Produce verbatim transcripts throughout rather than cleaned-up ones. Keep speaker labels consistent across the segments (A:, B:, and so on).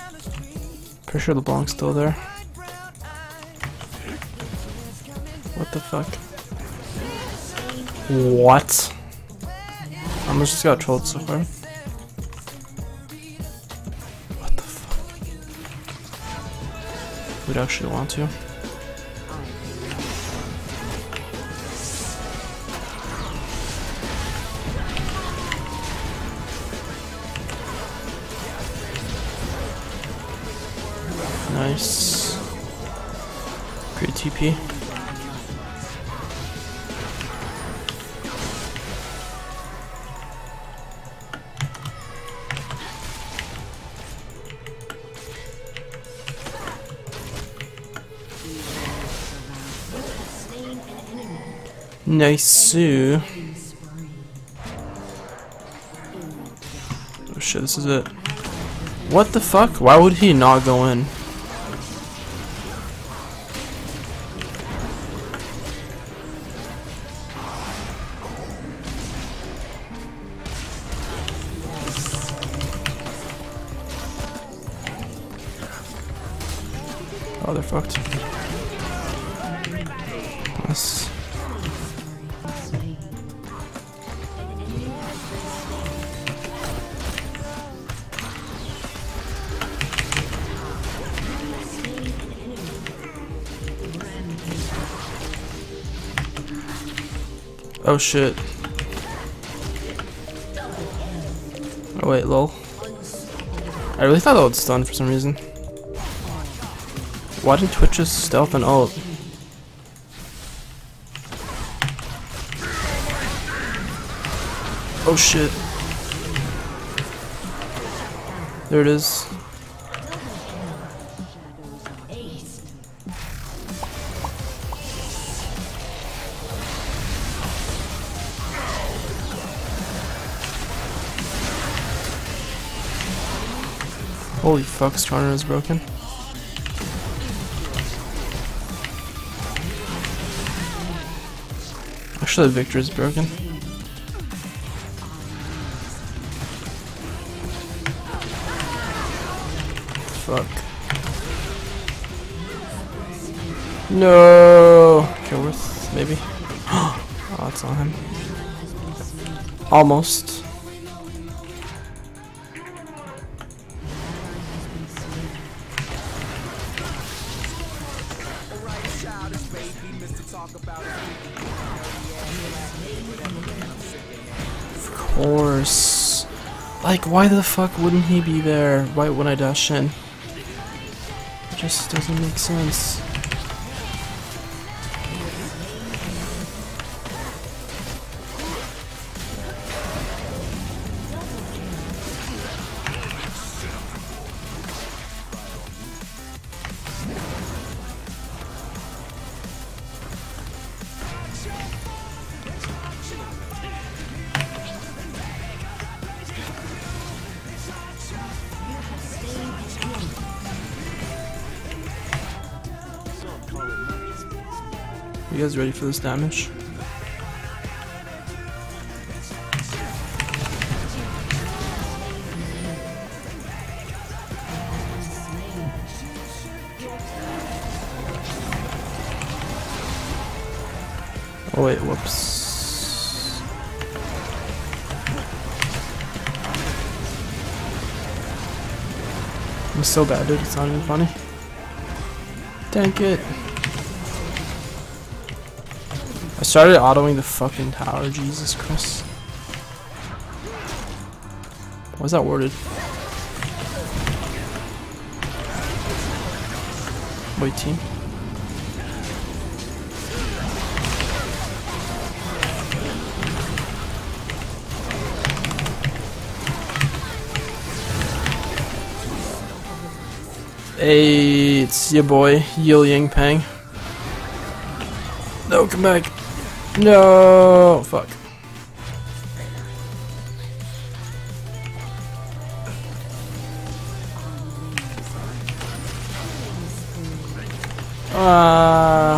A: Pretty sure LeBlanc's still there. What the fuck? What? I'm just got trolled so far. What the fuck? We'd actually want to. Nice. Great T P. Nice. Oh shit, this is it. What the fuck? Why would he not go in? Oh, they're fucked. Nice. Oh shit. Oh wait, lol. I really thought that would stun for some reason. Why didn't Twitch just stealth and ult? Oh shit. There it is. Holy fuck, Strana is broken. Actually, Victor is broken. Fuck. No! Kilworth, maybe? Oh, that's not him. Almost. Of course. Like, why the fuck wouldn't he be there right when I dash in? It just doesn't make sense. You guys ready for this damage? Oh wait, whoops. I'm so bad, dude, it's not even funny. Dang it. I started autoing the fucking tower, Jesus Christ. Why is that worded? Wait, team. Hey, it's your boy, Yil Yang Pang. No, come back. No, fuck. Ah. Uh,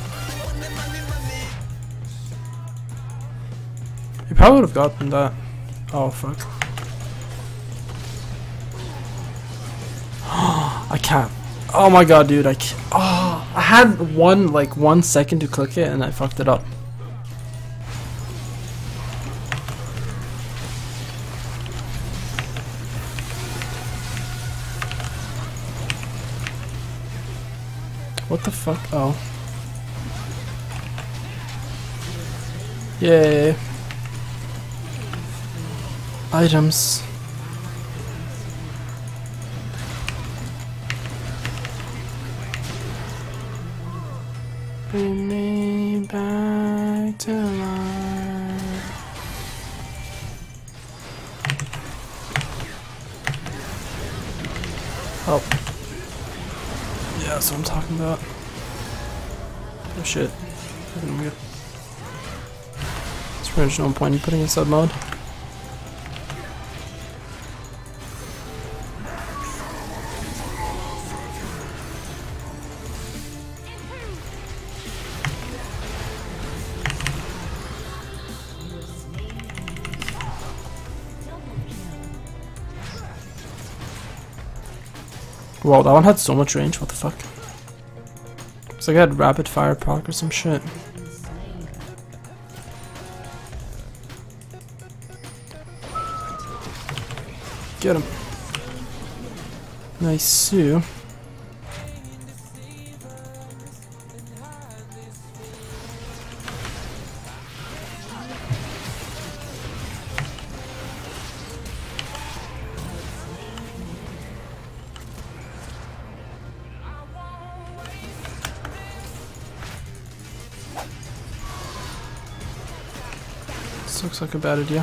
A: he probably would have gotten that. Oh fuck. I can't. Oh my god, dude, I can't. Oh, I had one, like, one second to click it and I fucked it up. What the fuck? Oh. Yay. Items. Bring me back to life. Oh. Yeah, that's what I'm talking about. Oh shit. I'm good. There's pretty much no point in putting in sub mode. Wow, that one had so much range, what the fuck? It's like I had rapid fire proc or some shit. Get him. Nice Sue. This looks like a bad idea.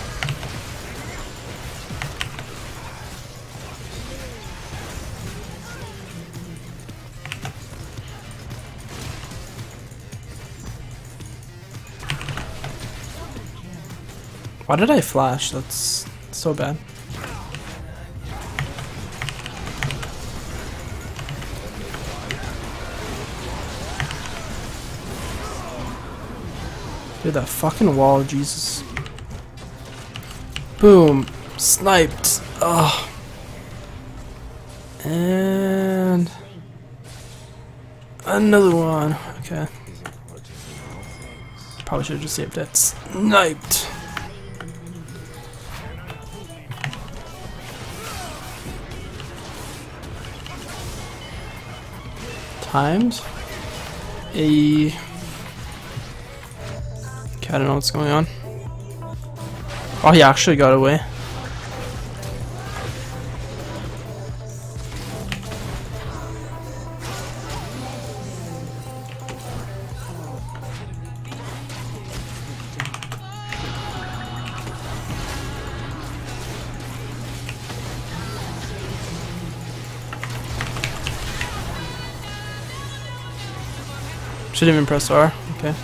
A: Why did I flash? That's so bad. Dude, that fucking wall, Jesus. Boom. Sniped. Ugh. And another one. Okay. Probably should have just saved that. Sniped. Timed. A. Okay, I don't know what's going on. Oh, he actually got away. Shouldn't even press R. Okay.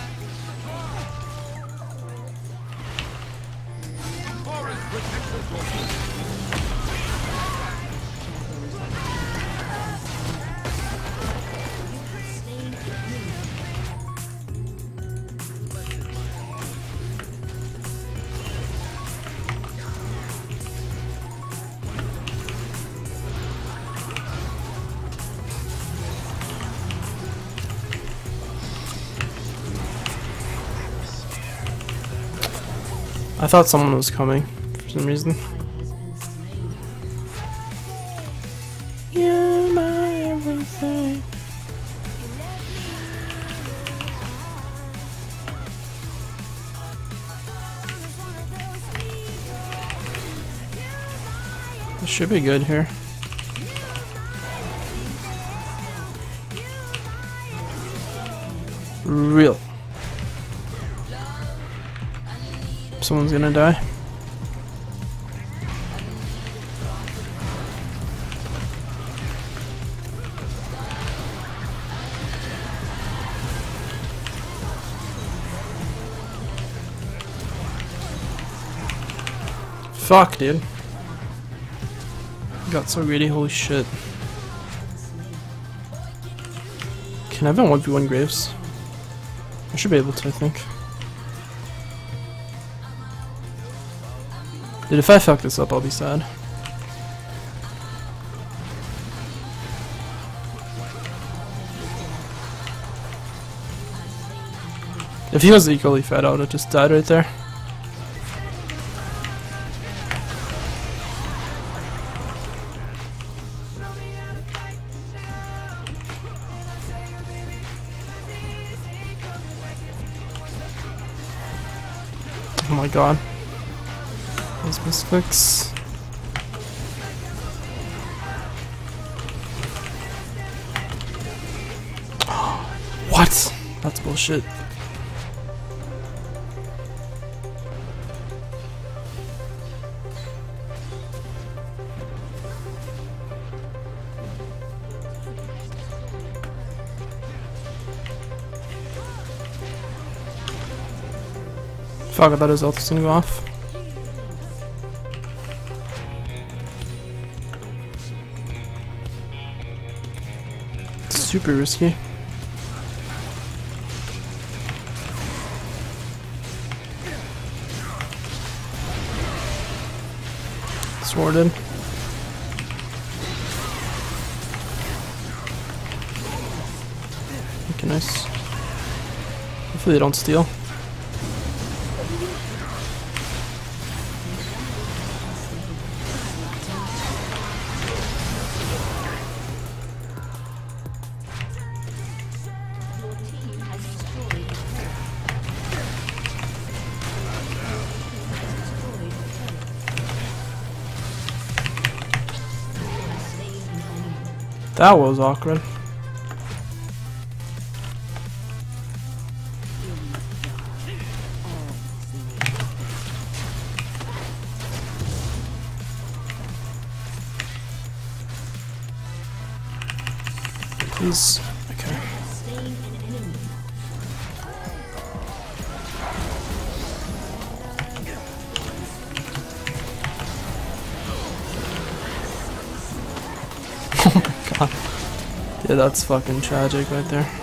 A: I thought someone was coming for some reason. You're my everything. This should be good here. Real. Someone's gonna die. Fuck, dude. Got so greedy, holy shit. Can I have a one v one Graves? I should be able to, I think. Dude, if I fuck this up, I'll be sad. If he was equally fed, I would have just died right there. Oh my god. Those misclicks. What? That's bullshit. Fuck, I thought his ult was gonna go off. Super risky. Sworded. Okay, nice. Hopefully they don't steal. That was awkward. Please. Okay. Oh my god. Yeah, that's fucking tragic right there.